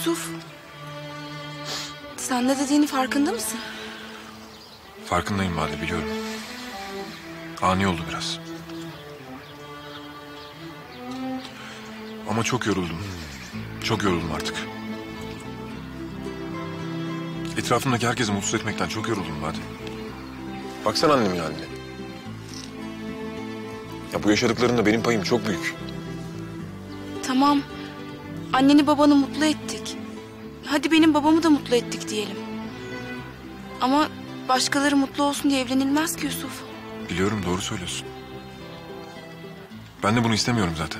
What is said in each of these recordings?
Yusuf, sen ne dediğini farkında mısın? Farkındayım Bade, biliyorum. Ani oldu biraz. Ama çok yoruldum. Çok yoruldum artık. Etrafımdaki herkesi mutsuz etmekten çok yoruldum Bade. Baksana annemin haline. Ya bu yaşadıklarında benim payım çok büyük. Tamam, anneni babanı mutlu ettik. Hadi benim babamı da mutlu ettik diyelim. Ama başkaları mutlu olsun diye evlenilmez ki Yusuf. Biliyorum, doğru söylüyorsun. Ben de bunu istemiyorum zaten.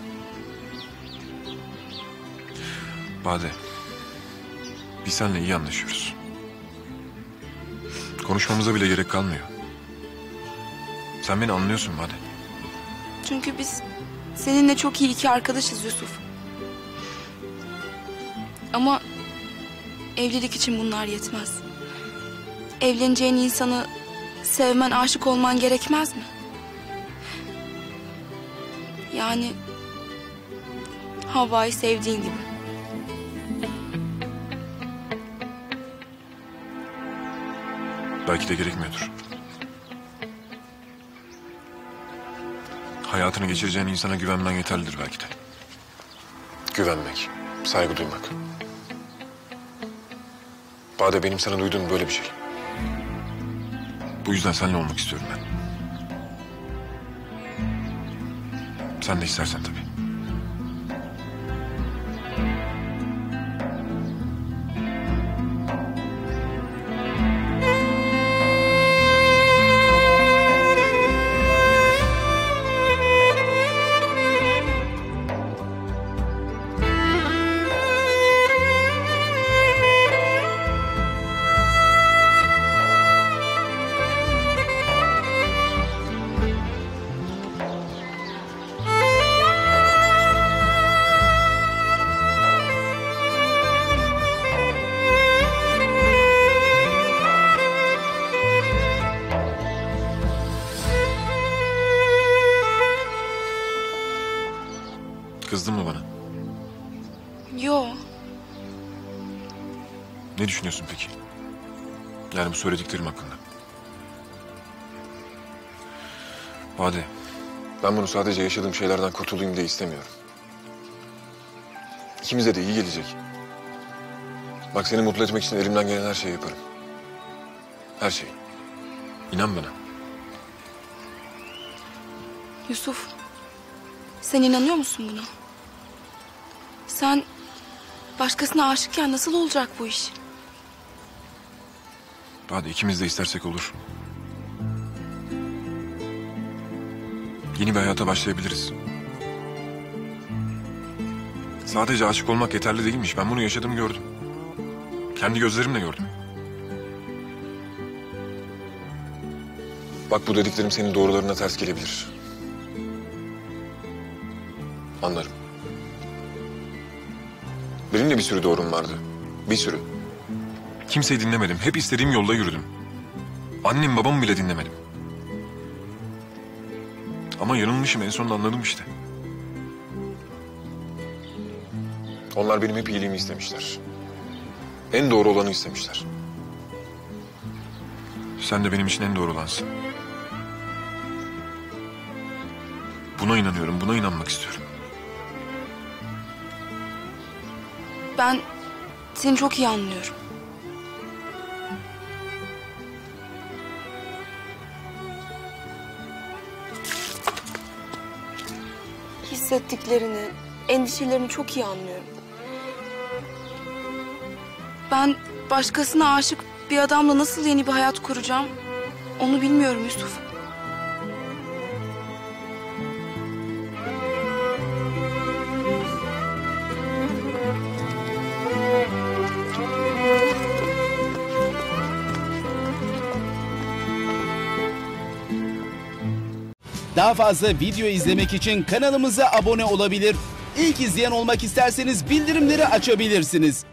Bade, biz seninle iyi anlaşıyoruz. Konuşmamıza bile gerek kalmıyor. Sen beni anlıyorsun Bade. Çünkü biz seninle çok iyi iki arkadaşız Yusuf. Ama evlilik için bunlar yetmez. Evleneceğin insanı sevmen, aşık olman gerekmez mi? Yani Havva'yı sevdiğin gibi. Belki de gerekmiyordur. Hayatını geçireceğin insana güvenmen yeterlidir belki de. Güvenmek, saygı duymak. Bade, benim sana duyduğum böyle bir şey. Bu yüzden seninle olmak istiyorum ben. Sen de istersen tabii. Kızdın mı bana? Yo, Ne düşünüyorsun peki? Yani bu söylediklerim hakkında. Bade, ben bunu sadece yaşadığım şeylerden kurtulayım diye istemiyorum. İkimize de iyi gelecek. Bak, seni mutlu etmek için elimden gelen her şeyi yaparım. Her şeyi. İnan bana. Yusuf, sen inanıyor musun buna? Sen başkasına aşıkken nasıl olacak bu iş? Bade, ikimiz de istersek olur. Yeni bir hayata başlayabiliriz. Sadece aşık olmak yeterli değilmiş. Ben bunu yaşadım, gördüm. Kendi gözlerimle gördüm. Bak, bu dediklerim senin doğrularına ters gelebilir. Anlarım. Benim de bir sürü doğrum vardı. Bir sürü. Kimseyi dinlemedim. Hep istediğim yolda yürüdüm. Annem babamı bile dinlemedim. Ama yanılmışım, en sonunda anladım işte. Onlar benim hep iyiliğimi istemişler. En doğru olanı istemişler. Sen de benim için en doğru olansın. Buna inanıyorum, buna inanmak istiyorum. Ben seni çok iyi anlıyorum. Hissettiklerini, endişelerini çok iyi anlıyorum. Ben başkasına aşık bir adamla nasıl yeni bir hayat kuracağım, onu bilmiyorum Yusuf. Daha fazla video izlemek için kanalımıza abone olabilir. İlk izleyen olmak isterseniz bildirimleri açabilirsiniz.